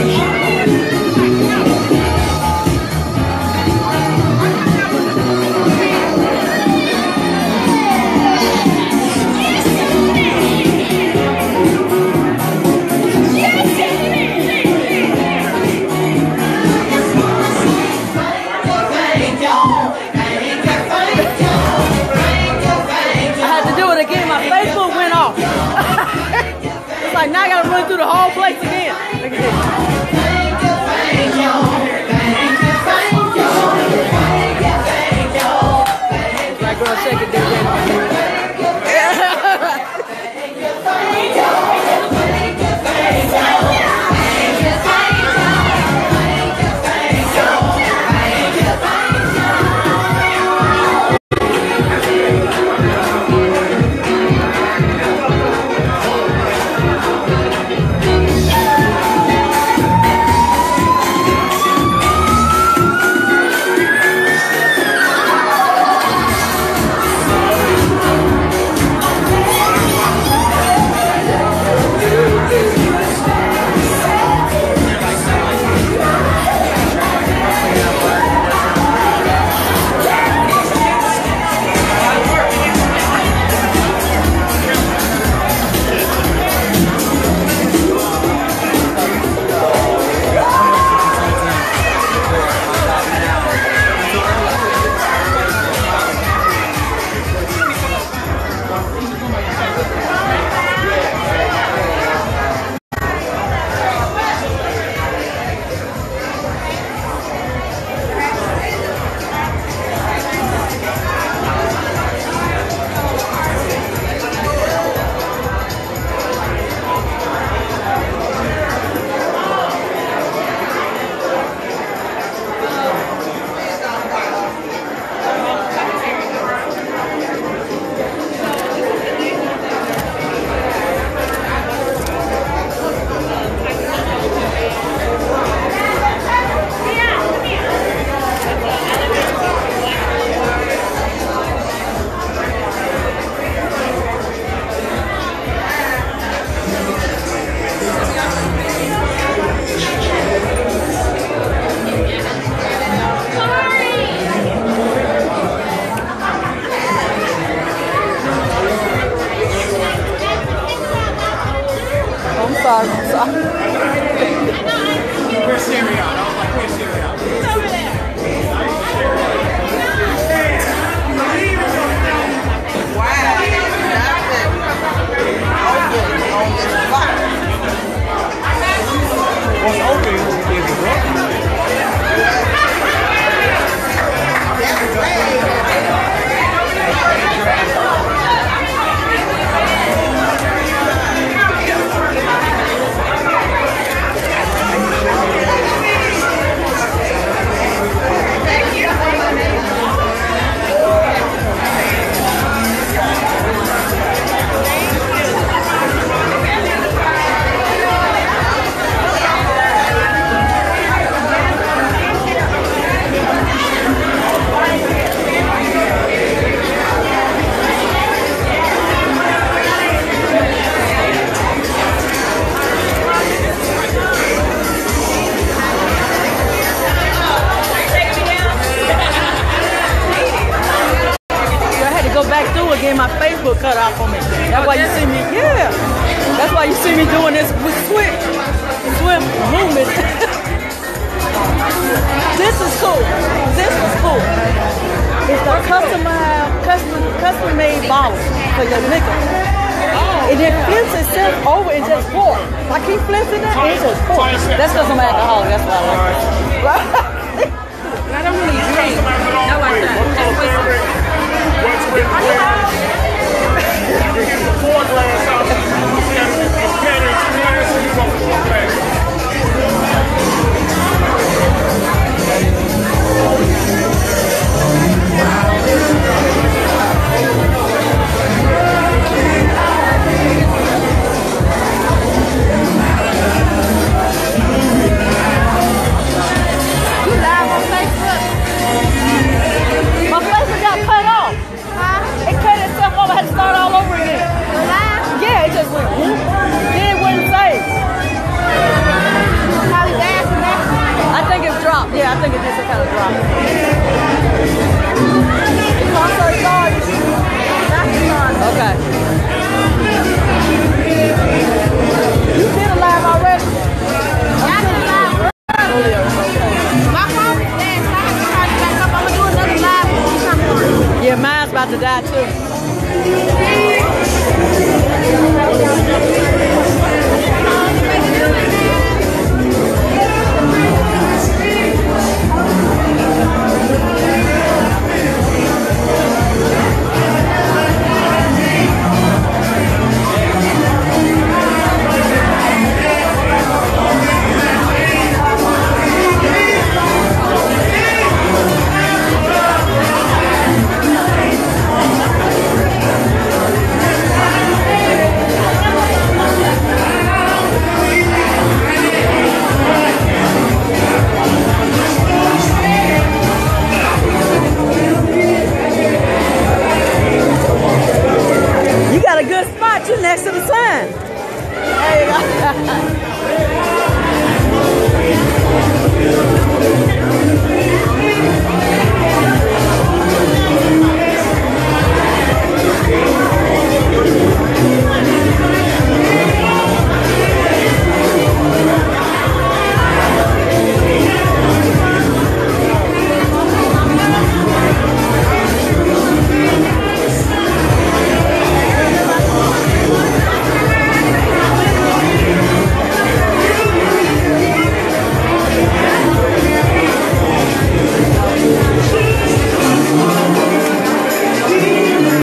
Now I gotta run through the whole place again. Look at this. Like girl, shake it, sorry. Where's Siri out? I was like, where's Siri out? It's over there. Wow, what's open is broken. Again, my Facebook cut off on me. That's why you see me, yeah. That's why you see me doing this with swim movement. This is cool. This is cool. It's the custom made bottle for your liquor. And it flips itself over and just pour. I keep flipping it and it just pour. That's because I'm alcoholic. That's why I like it. I don't really drink. No, I don't. What's with you hit the 4 glass out, you carry 2 glasses, you go for 4 glasses. You live on Facebook? My Facebook got cut off. It cut itself off. I had to start all over again. Live? Yeah. about to die too.